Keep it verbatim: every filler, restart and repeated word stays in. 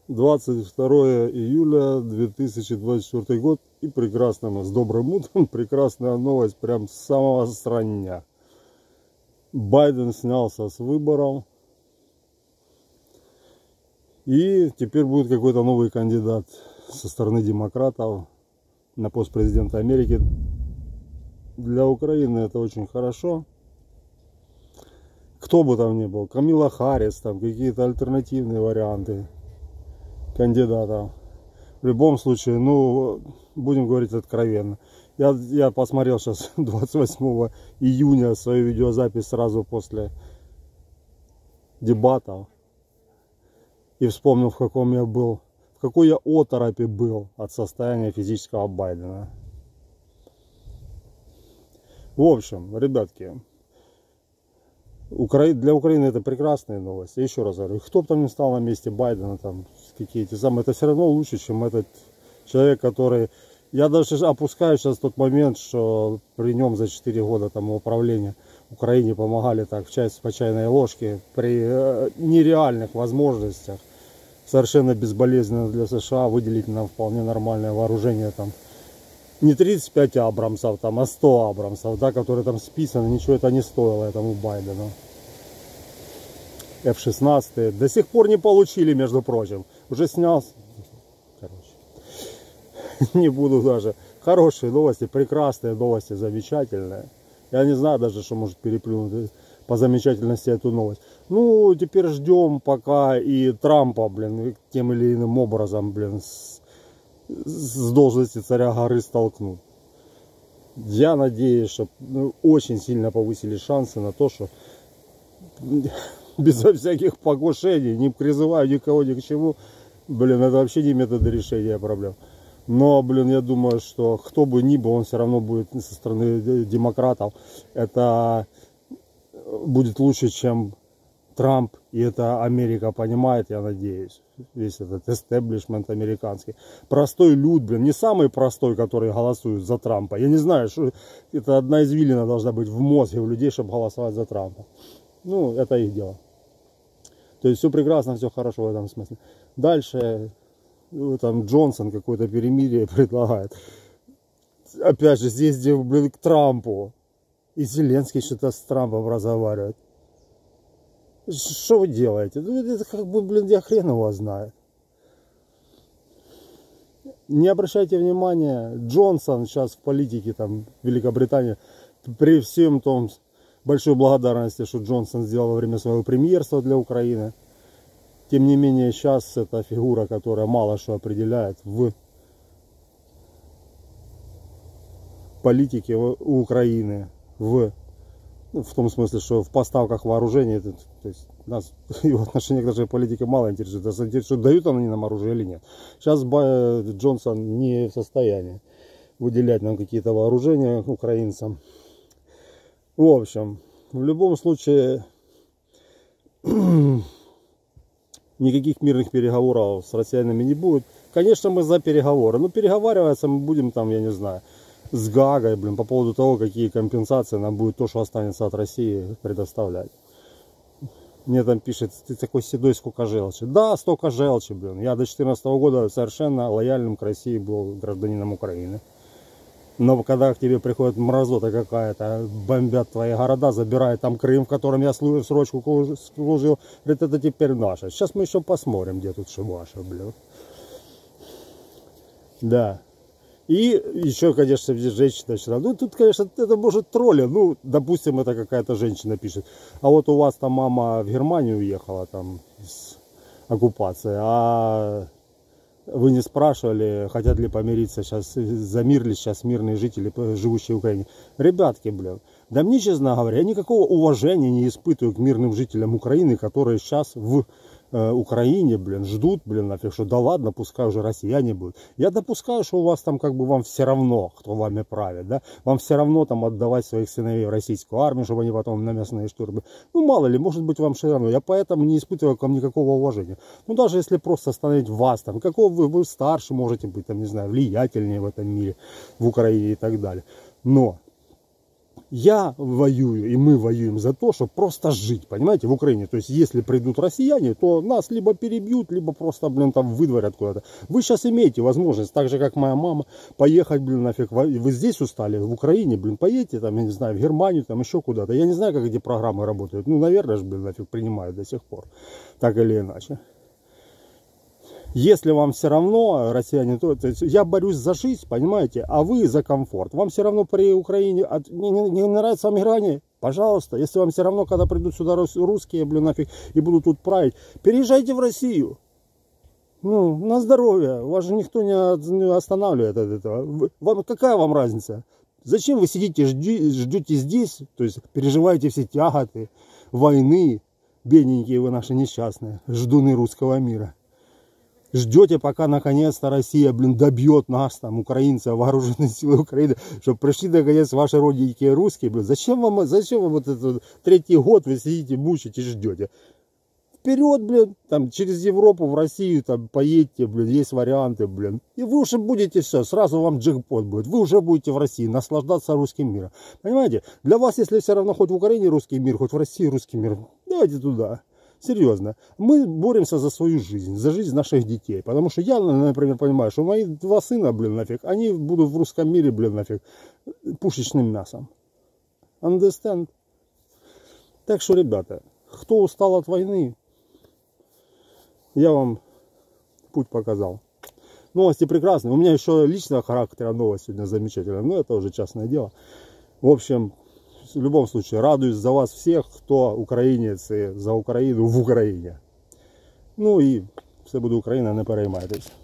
двадцать второе июля две тысячи двадцать четвёртый год, и прекрасно, с добрым утром, прекрасная новость прям с самого срання. Байден снялся с выборов, и теперь будет какой-то новый кандидат со стороны демократов на пост президента Америки. Для Украины это очень хорошо. Кто бы там ни был, Камила Харрис, там какие-то альтернативные варианты кандидатов. В любом случае, ну, будем говорить откровенно. Я, я посмотрел сейчас двадцать восьмого июня свою видеозапись сразу после дебатов. И вспомнил, в каком я был, в какой я оторопе был от состояния физического Байдена. В общем, ребятки, Укра... для Украины это прекрасные новости. Еще раз говорю, кто бы там ни стал на месте Байдена, там какие-то самые, это все равно лучше, чем этот человек, который... Я даже опускаю сейчас тот момент, что при нем за четыре года там управления Украине помогали так в часть по чайной ложке при э, нереальных возможностях, совершенно безболезненно для США выделить нам вполне нормальное вооружение, там не тридцать пять абрамсов, там, а сто абрамсов, да, которые там списаны, ничего это не стоило этому Байдену. эф шестнадцать до сих пор не получили, между прочим. Уже снялся. Короче, не буду даже. Хорошие новости, прекрасные новости, замечательные. Я не знаю даже, что может переплюнуть по замечательности эту новость. Ну, теперь ждем, пока и Трампа, блин, тем или иным образом, блин, с, с должности царя горы столкнут. Я надеюсь, что ну, очень сильно повысили шансы на то, что безо всяких покушений, не призываю никого ни к чему, блин, это вообще не методы решения проблем. Но, блин, я думаю, что кто бы ни был, он все равно будет со стороны демократов. Это будет лучше, чем Трамп. И это Америка понимает, я надеюсь. Весь этот эстеблишмент американский. Простой люд, блин, не самый простой, который голосует за Трампа. Я не знаю, что это одна извилина должна быть в мозге у людей, чтобы голосовать за Трампа. Ну, это их дело. То есть все прекрасно, все хорошо в этом смысле. Дальше... Там Джонсон какое-то перемирие предлагает. Опять же, здесь, где, блин, к Трампу. И Зеленский что-то с Трампом разговаривает. Что вы делаете? Ну, это как бы, блин, я хрен его знает. Не обращайте внимания, Джонсон сейчас в политике, там, Великобритании, при всем том большой благодарности, что Джонсон сделал во время своего премьерства для Украины. Тем не менее, сейчас это фигура, которая мало что определяет в политике у Украины, в, ну, в том смысле, что в поставках вооружений, то есть нас его отношение к нашей политике мало интересует, нас интересует, дают они нам оружие или нет. Сейчас Джонсон не в состоянии выделять нам какие-то вооружения украинцам. В общем, в любом случае... Никаких мирных переговоров с россиянами не будет. Конечно, мы за переговоры. Но переговариваться мы будем там, я не знаю, с Гаагой, блин, по поводу того, какие компенсации нам будет то, что останется от России, предоставлять. Мне там пишет, ты такой седой, сколько желчи. Да, столько желчи, блин. Я до две тысячи четырнадцатого года совершенно лояльным к России был гражданином Украины. Но когда к тебе приходит мразота какая-то, бомбят твои города, забирают там Крым, в котором я срочку служил, говорит, это теперь наше. Сейчас мы еще посмотрим, где тут что ваше, блин. Да. И еще, конечно, женщина вчера. Ну, тут, конечно, это может тролли. Ну, допустим, это какая-то женщина пишет. А вот у вас там мама в Германию уехала, там, с оккупации, а... Вы не спрашивали, хотят ли помириться сейчас, за мир ли сейчас мирные жители, живущие в Украине. Ребятки, блин, да мне, честно говоря, я никакого уважения не испытываю к мирным жителям Украины, которые сейчас в э, Украине, блин, ждут, блин, нафиг, что да ладно, пускай уже россияне будут. Я допускаю, что у вас там как бы вам все равно, кто вами правит, да, вам все равно там отдавать своих сыновей в российскую армию, чтобы они потом на местные штурмы. Ну, мало ли, может быть, вам все равно. Я поэтому не испытываю к вам никакого уважения. Ну, даже если просто остановить вас там, какого вы, вы старше можете быть, там, не знаю, влиятельнее в этом мире, в Украине и так далее. Но Я воюю, и мы воюем за то, чтобы просто жить, понимаете, в Украине. То есть, если придут россияне, то нас либо перебьют, либо просто, блин, там выдворят куда-то. Вы сейчас имеете возможность, так же, как моя мама, поехать, блин, нафиг. Вы здесь устали, в Украине, блин, поедете, там, я не знаю, в Германию, там, еще куда-то. Я не знаю, как эти программы работают. Ну, наверное же, блин, нафиг принимают до сих пор. Так или иначе. Если вам все равно, россияне, то, то есть я борюсь за жизнь, понимаете, а вы за комфорт. Вам все равно при Украине, от, не, не, не нравится вам грани, пожалуйста. Если вам все равно, когда придут сюда русские, блин, нафиг, и будут тут править, переезжайте в Россию. Ну, на здоровье. Вас же никто не останавливает от этого. Вам, какая вам разница? Зачем вы сидите, ждете, ждете здесь, то есть переживаете все тяготы войны, бедненькие вы наши несчастные, ждуны русского мира. Ждете, пока наконец-то Россия, блин, добьет нас, там, украинцев, вооруженные силы Украины, чтобы пришли наконец ваши родненькие русские, блин. Зачем вам, зачем вам вот этот третий год вы сидите, мучите, ждете? Вперед, блин, там, через Европу, в Россию, там, поедьте, блин, есть варианты, блин. И вы уже будете все, сразу вам джекпот будет. Вы уже будете в России наслаждаться русским миром. Понимаете? Для вас, если все равно хоть в Украине русский мир, хоть в России русский мир, давайте туда. Серьезно, мы боремся за свою жизнь, за жизнь наших детей. Потому что я, например, понимаю, что мои два сына, блин, нафиг, они будут в русском мире, блин, нафиг, пушечным мясом. Understand? Так что, ребята, кто устал от войны, я вам путь показал. Новости прекрасные. У меня еще личного характера новость сегодня замечательная, но это уже частное дело. В общем... В любом случае, радуюсь за вас всех, кто украинец и за Украину в Украине. Ну и все буде Україна, не переймайтесь.